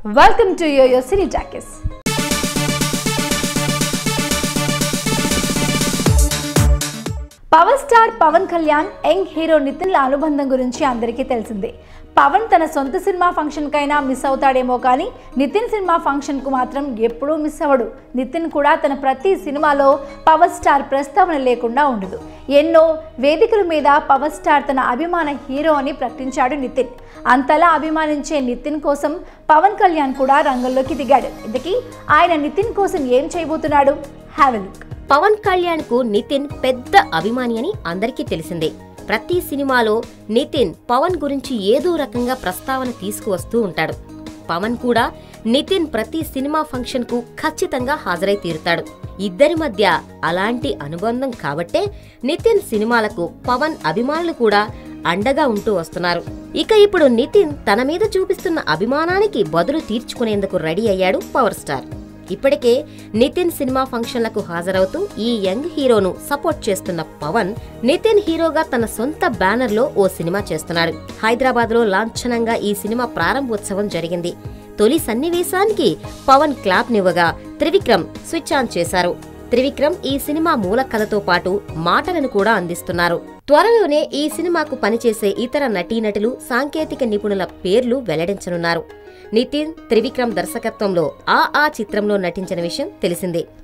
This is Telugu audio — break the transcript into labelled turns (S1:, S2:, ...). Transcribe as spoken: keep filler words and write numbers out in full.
S1: Welcome to Yo-Yo Cine Talkies. Power star Pawan Kalyan young hero నితిన్ల అనుబంధం గురించి అందరికీ తెలిసిందే. పవన్ తన సొంత సినిమా ఫంక్షన్కైనా మిస్ అవుతాడేమో కానీ నితిన్ సినిమా ఫంక్షన్కు మాత్రం ఎప్పుడూ మిస్ అవ్వడు. నితిన్ కూడా తన ప్రతి సినిమాలో పవర్ స్టార్ ప్రస్తావన లేకుండా ఉండదు. ఎన్నో వేదికల మీద పవర్ స్టార్ తన అభిమాన హీరో అని ప్రకటించాడు నితిన్. అంతలా అభిమానించే నితిన్ కోసం పవన్ కళ్యాణ్ కూడా రంగంలోకి దిగాడు. ఇంతకీ ఆయన నితిన్ కోసం ఏం చేయబోతున్నాడు? Have a look.
S2: Pawan Kalyan కు నితిన్ పెద్ద అభిమాని అని అందరికీ తెలిసిందే. ప్రతి సినిమాలో నితిన్ పవన్ గురించి ఏదో రకంగా ప్రస్తావన తీసుకువస్తూ ఉంటాడు. పవన్ కూడా నితిన్ ప్రతి సినిమా ఫంక్షన్ కు ఖచ్చితంగా హాజరై తీరుతాడు. ఇద్దరి మధ్య అలాంటి అనుబంధం కాబట్టే నితిన్ సినిమాలకు పవన్ అభిమానులు కూడా అండగా ఉంటూ వస్తున్నారు. ఇక ఇప్పుడు నితిన్ తన మీద చూపిస్తున్న అభిమానానికి బదులు తీర్చుకునేందుకు రెడీ అయ్యాడు పవర్ స్టార్. ఇప్పటికే నితిన్ సినిమా ఫంక్షన్లకు హాజరవుతూ ఈ యంగ్ హీరోను సపోర్ట్ చేస్తున్న పవన్ నితిన్ హీరోగా తన సొంత బ్యానర్ లో ఓ సినిమా చేస్తున్నాడు. హైదరాబాద్ లో లాంఛనంగా ఈ సినిమా ప్రారంభోత్సవం జరిగింది. తొలి సన్నివేశానికి పవన్ క్లాప్ నివ్వగా త్రివిక్రమ్ స్విచ్ ఆన్ చేశారు. త్రివిక్రమ్ ఈ సినిమా మూల కథతో పాటు మాటలను కూడా అందిస్తున్నారు. త్వరలోనే ఈ సినిమాకు పనిచేసే ఇతర నటీనటులు, సాంకేతిక నిపుణుల పేర్లు వెల్లడించనున్నారు. నితిన్ త్రివిక్రమ్ దర్శకత్వంలో ఆ ఆ చిత్రంలో నటించిన విషయం తెలిసిందే.